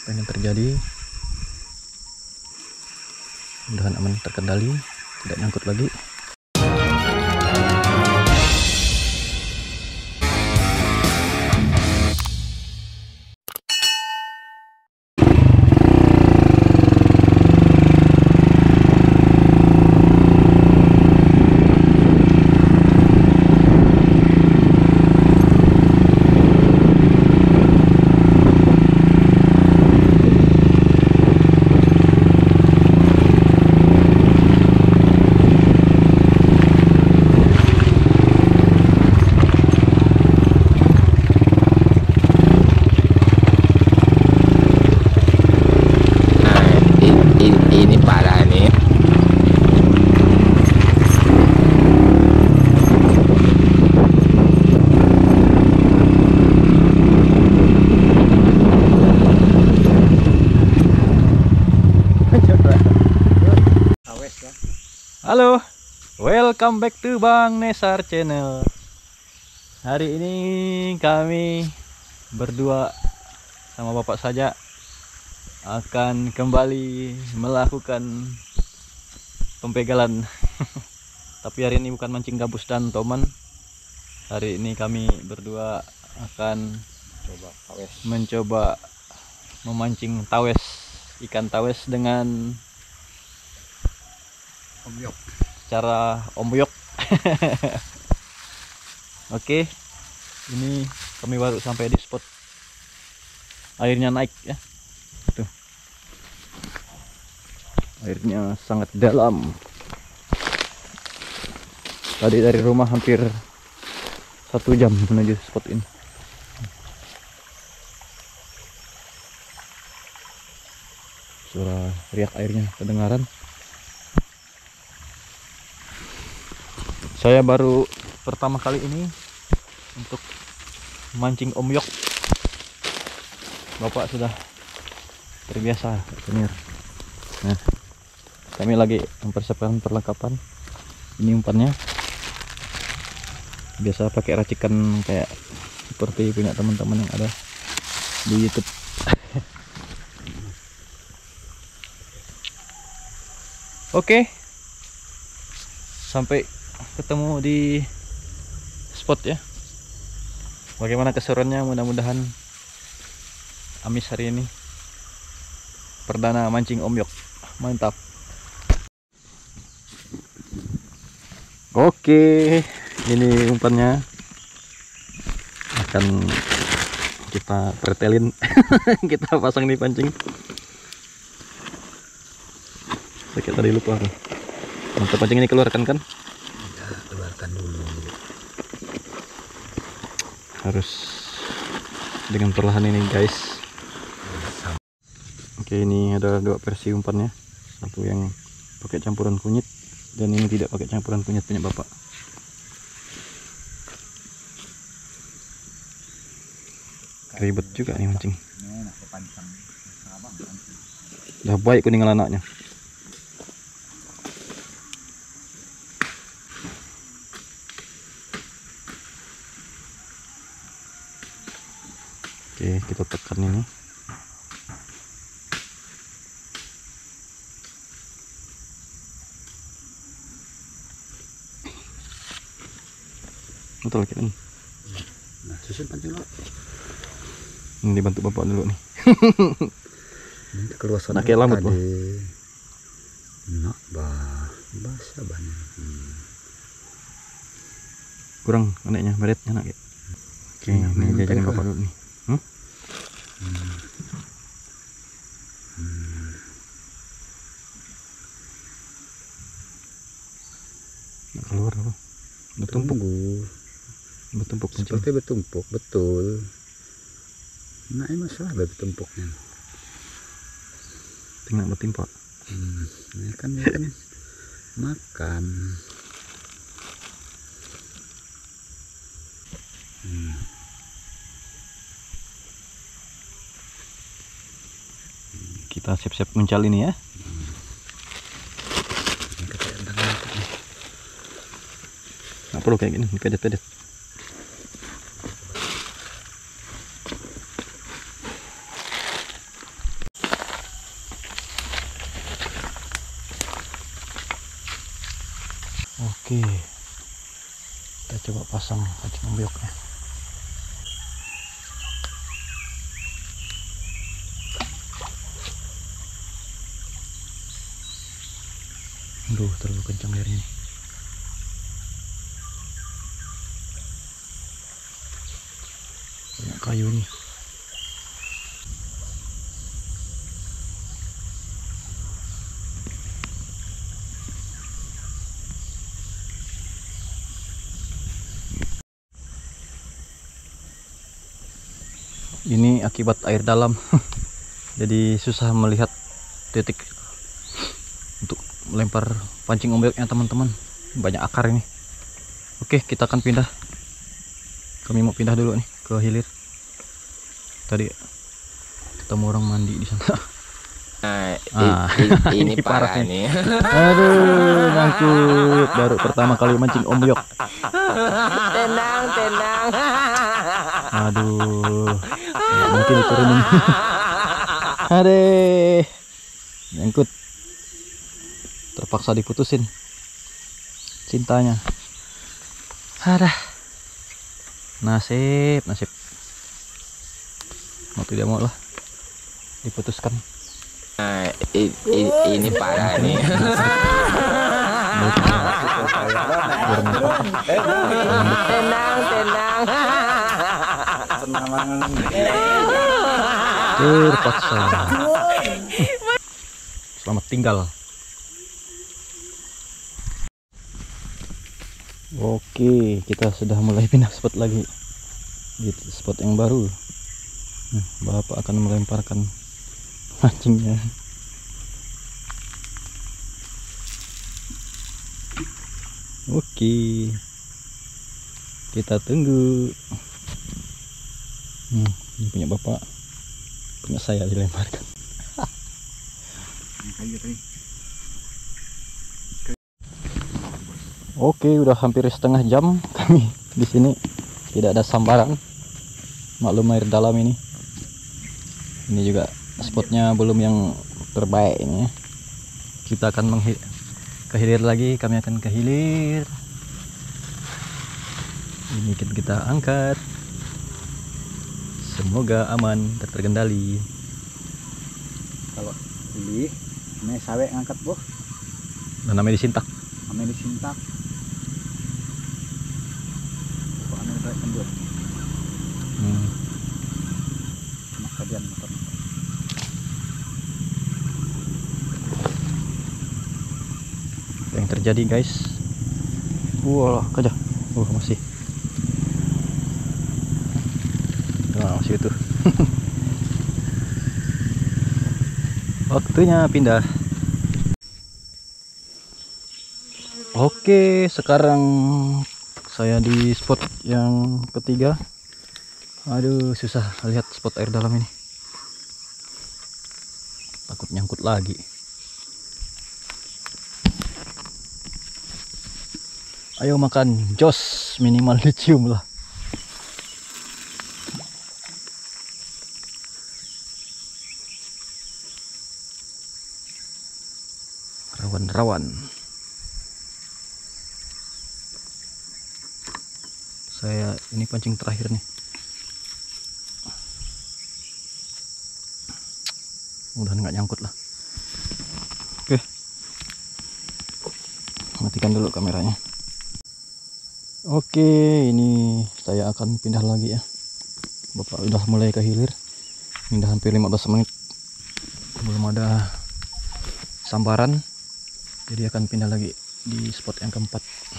apa yang terjadi. Mudahan aman, terkendali, tidak nyangkut lagi. Ini parah nih. Halo, welcome back to Bang Nesar Channel. Hari ini kami berdua sama bapak saja akan kembali melakukan pembegalan. Tapi hari ini bukan mancing gabus dan toman. Hari ini kami berdua akan mencoba memancing tawes, ikan tawes dengan cara ombyok. Oke, ini kami baru sampai di spot. Airnya naik ya. Tuh. Airnya sangat dalam. Tadi dari rumah hampir 1 jam menuju spot ini. Suara riak airnya kedengaran. Saya baru pertama kali ini untuk mancing omyok. Bapak sudah terbiasa, senior. Nah, kami lagi mempersiapkan perlengkapan. Ini umpannya. Biasa pakai racikan kayak seperti punya teman-teman yang ada di YouTube. Oke. Sampai ketemu di spot ya. Bagaimana keseruannya, mudah-mudahan amis hari ini. Perdana mancing omyok, mantap. Oke, ini umpannya akan kita pretelin. Kita pasang di pancing. Saya tadi lupa. Mantap, pancing ini keluarkan kan? Keluarkan dulu. Harus dengan perlahan ini guys. Oke, ini ada 2 versi umpannya. Satu yang pakai campuran kunyit dan ini tidak pakai campuran kunyit punya bapak. Ribet juga nih mancing. Udah baik kuning anaknya. Oke, kita tekan ini. Betul kan? Nah, susun pancing lo. Ini dibantu bapak dulu nih. Ini keluar sana. Nak lamut bah. Nak bah, basah banyak. Kurang anaknya, beretnya nak ya. Oke, ini jajarin bapak dulu nih. Nak keluar apa? Bertumpuk. Bertumpuk Seperti bertumpuk, betul. Nah, ini masalah bertumpuknya. Tinggal bertimpa. Ini kan makan. Kita siap-siap mencal ini ya. Nggak perlu kayak gini, pedet-pedet. Oke, kita coba pasang pancing ombyoknya. Aduh, terlalu kencang airnya. Banyak kayu nih. Ini akibat air dalam. Jadi susah melihat titik untuk melempar pancing ombyoknya teman-teman. Banyak akar ini. Oke, kita akan pindah. Kami mau pindah dulu nih ke hilir. Tadi ketemu orang mandi di sana. Ini parah nih. Aduh, nyangkut. Baru pertama kali mancing ombyok. Tenang. Aduh, nggak mungkin diturunin. Adeh, nyangkut. Terpaksa diputusin cintanya. Adah, nasib. Mau tidak mau lah diputuskan. Ini parah nih. Tenang. Terpaksa. Selamat tinggal. Oke, kita sudah mulai pindah spot lagi di spot yang baru. Nah, Bapak akan melemparkan mancingnya. Oke, kita tunggu. Ini punya Bapak, punya saya dilemparkan. Oke, udah hampir setengah jam kami di sini, tidak ada sambaran. Maklum air dalam ini. Ini juga spotnya belum yang terbaik ini ya. Kita akan ke hilir lagi, kami akan ke hilir. Ini kita angkat. Semoga aman, terkendali. Kalau beli ini sawek ngangkat boh, Dan namanya disintak. namanya disintak. Kok ane sawek kendor. Makadian motor. Apa yang terjadi guys? Wah, kaca. Masih. Nah, masih itu. Waktunya pindah. Oke, sekarang saya di spot yang ketiga. Aduh, susah lihat spot air dalam ini. Takut nyangkut lagi. Ayo makan jos, minimal dicium lah. Rawan-rawan. Saya ini pancing terakhir nih. Mudah-mudahan nggak nyangkut lah. Oke, matikan dulu kameranya. Oke, ini saya akan pindah lagi ya. Bapak udah mulai ke hilir. Ini udah hampir 15 menit belum ada sambaran, jadi akan pindah lagi di spot yang keempat.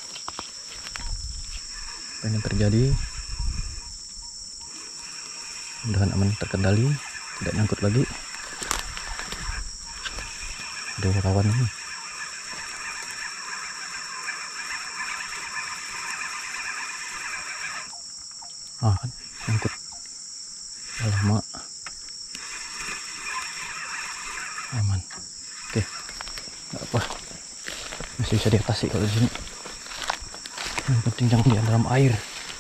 Apa yang terjadi? Mudah-mudahan aman, terkendali, tidak nyangkut lagi. Ada kawan ini. Kan nyangkut. Lama. Aman. Oke. Enggak apa. Masih bisa diatasi kalau di sini. Yang penting jangan di dalam air.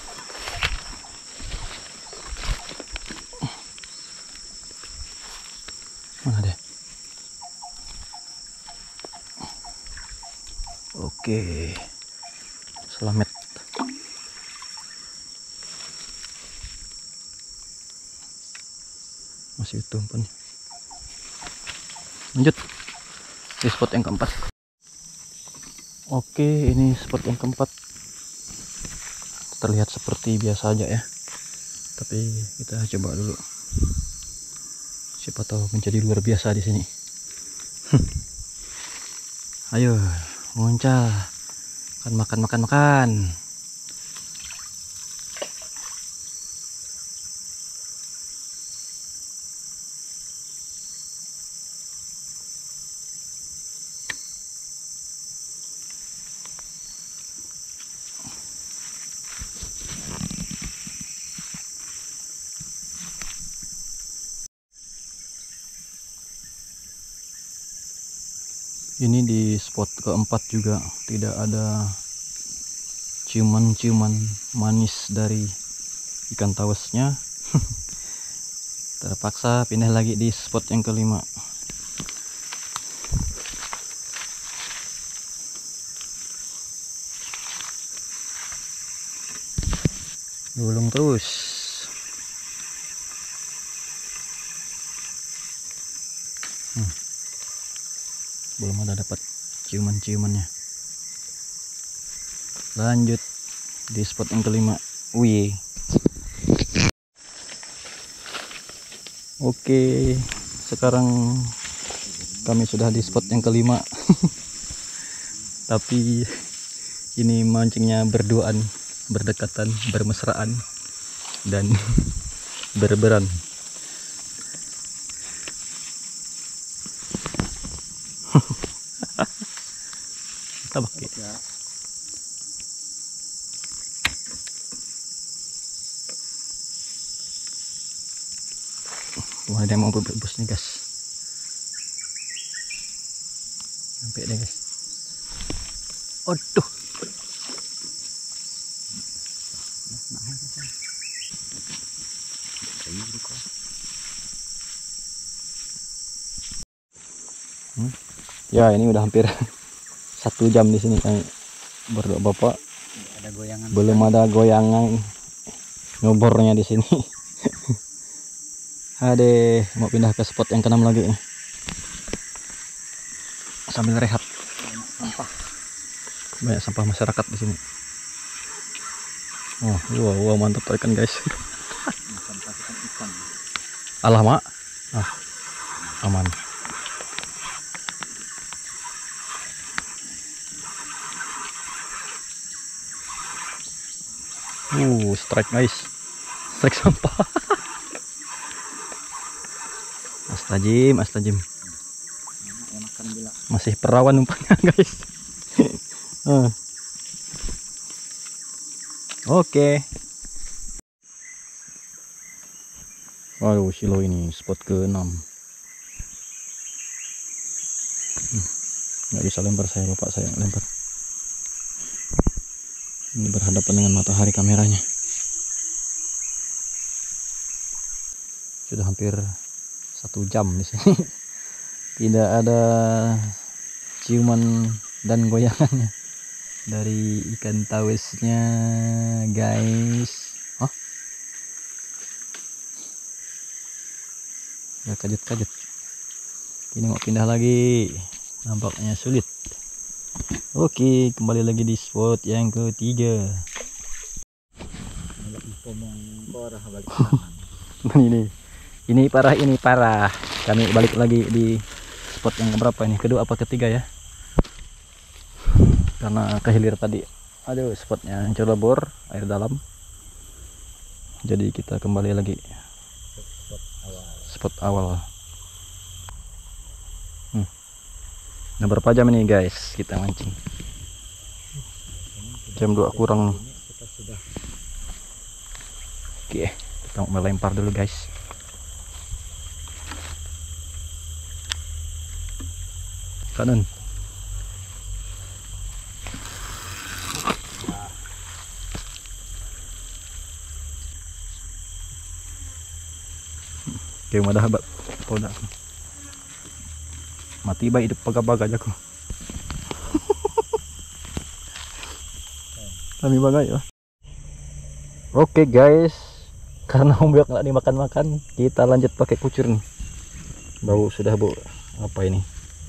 Mana deh? Oke. Selamat. Masih utuh umpannya. Lanjut di spot yang keempat. Oke, ini spot yang keempat. Terlihat seperti biasa aja ya, tapi kita coba dulu, siapa tahu menjadi luar biasa di sini. Ayo muncul, makan. Ini di spot keempat juga tidak ada ciuman-ciuman manis dari ikan tawesnya. Terpaksa pindah lagi di spot yang kelima. Gulung terus. Belum ada dapat ciuman-ciumannya. Lanjut di spot yang kelima. Wih. Oke, sekarang kami sudah di spot yang kelima. Tapi ini mancingnya berduaan, berdekatan, bermesraan, dan berberan. Tabak ya. Wah, ada yang mau berbus nih guys. Sampai deh guys. Aduh. Ya, ini udah hampir 1 jam di sini kami berdua bapak. Ada goyangan. Belum ada goyangan ngobornya di sini. Ade, mau pindah ke spot yang keenam lagi nih. Sambil rehat. Banyak sampah masyarakat di sini. Oh, wow, mantap ikan guys. Alah mak. Aman. Strike guys. Strike sampah. Astajim. Masih perawan umpannya guys. Oke. Waduh, silo ini spot ke-6. Nggak bisa lempar saya, bapak saya lempar. Ini berhadapan dengan matahari kameranya. Sudah hampir 1 jam di sini. Tidak ada ciuman dan goyangannya dari ikan tawesnya guys. Ya, kaget. Ini mau pindah lagi, nampaknya sulit. Oke, kembali lagi di spot yang ketiga. Ini parah. Kami balik lagi di spot yang keberapa ini? Kedua apa ketiga ya? Karena kehilir tadi. Aduh, spotnya hancur lebur, air dalam. Jadi kita kembali lagi spot awal. Nah, berapa jam ini guys kita mancing? Jam 2 kurang. Oke, kita mau melempar dulu guys. Kanan. Oke, madah habat. Poda. Mati baik hidup paga-paga aja ko. Kami bagai ya. Oke guys, karena ombyok nggak dimakan-makan, kita lanjut pakai kucur nih. Bau sudah bau apa ini?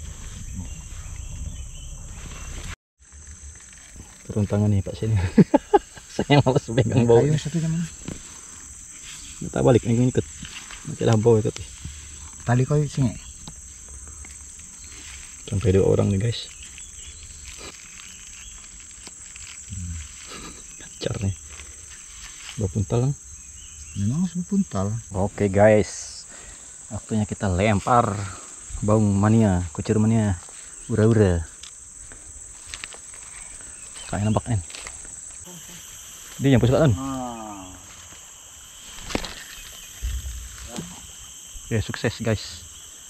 Turun tangan nih Pak sini. Saya malas pegang bau. Ayo satu zaman. Kita balik nih ikut. Nanti lah bau ikut. Tali kau sini. Sampai 2 orang nih guys. Kacar nih. Bau puntal kan? Memang harus puntal. Oke guys, waktunya kita lempar baung mania, kucur mania, ura-ura. Kayak nampak kan? Dia yang pusat kan? Oke, sukses guys.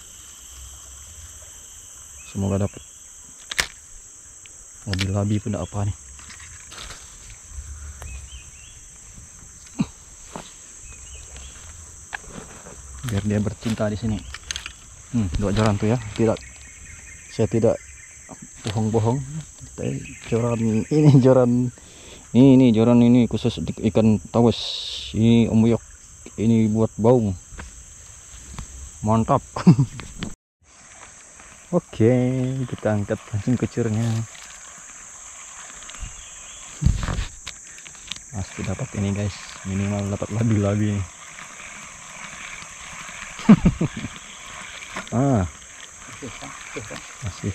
Semoga dapat. Mobil labi pun tidak apa nih. Biar dia bercinta di sini. 2 joran tuh ya. Saya tidak bohong-bohong. Joran ini joran ini khusus ikan tawes. Ini ombyok. Ini buat baung. Mantap. Oke, kita angkat pancing kucurnya. Pasti dapat ini guys. Minimal dapat labi-labi nih. Masih.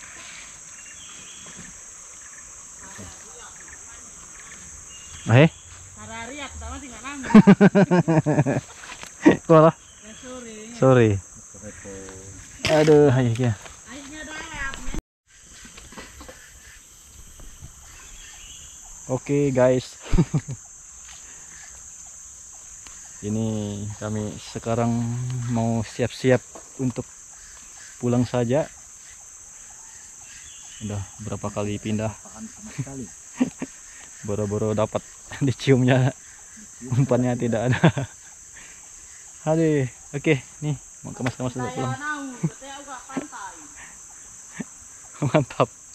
Kuala. Sorry. Aduh, ayo ya. Oke guys. Ini kami sekarang mau siap-siap untuk pulang saja. Udah berapa kali pindah. Boro-boro dapat diciumnya, umpannya tidak ada. Aduh, oke, nih mau kemas-kemas dulu pulang. Mantap.